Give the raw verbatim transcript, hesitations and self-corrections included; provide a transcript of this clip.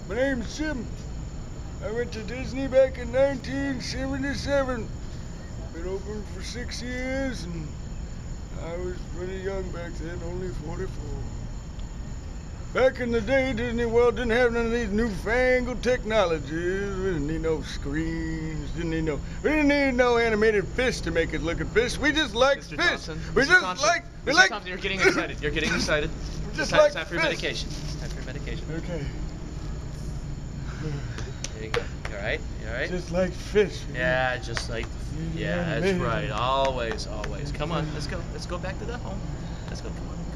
My name's Jim. I went to Disney back in nineteen seventy-seven. Been open for six years, and I was pretty young back then, only forty-four. Back in the day, Disney World didn't have none of these newfangled technologies. We didn't need no screens, didn't need no, we didn't need no animated fish to make it look at fish. We just like Mister fish. Thompson, We Mister just Thompson, like, we Mister like. Thompson, you're getting excited. You're getting excited. We It's just time, like it's time for your fish. medication. It's time for your medication. Okay. There you go. You alright? You alright? Just like fish. Yeah, just like, yeah, that's man. right. Always, always. Come on, let's go. Let's go back to the home. Let's go, come on.